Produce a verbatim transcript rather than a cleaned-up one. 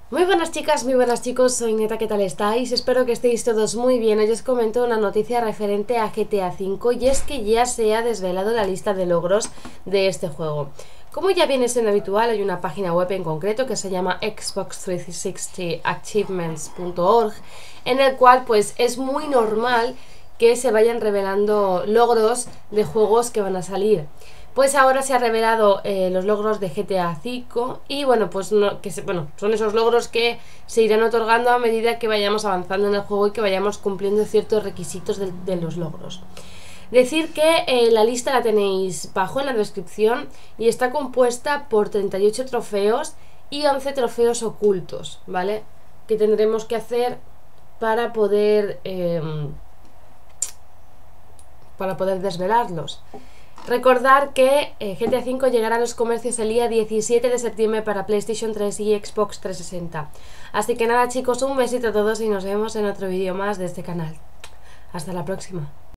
Muy buenas chicas, muy buenas chicos, soy Neta, ¿qué tal estáis? Espero que estéis todos muy bien. Hoy os comento una noticia referente a G T A cinco y es que ya se ha desvelado la lista de logros de este juego. Como ya viene siendo habitual, hay una página web en concreto que se llama Xbox trescientos sesenta achievements punto org, en el cual pues es muy normal que se vayan revelando logros de juegos que van a salir. Pues ahora se ha revelado eh, los logros de G T A cinco y bueno, pues no, que se, bueno, son esos logros que se irán otorgando a medida que vayamos avanzando en el juego y que vayamos cumpliendo ciertos requisitos de, de los logros. Decir que eh, la lista la tenéis bajo en la descripción y está compuesta por treinta y ocho trofeos y once trofeos ocultos, ¿vale? Que tendremos que hacer para poder eh, para poder desvelarlos. Recordar que eh, G T A cinco llegará a los comercios el día diecisiete de septiembre para PlayStation tres y Xbox trescientos sesenta. Así que nada chicos, un besito a todos y nos vemos en otro vídeo más de este canal. Hasta la próxima.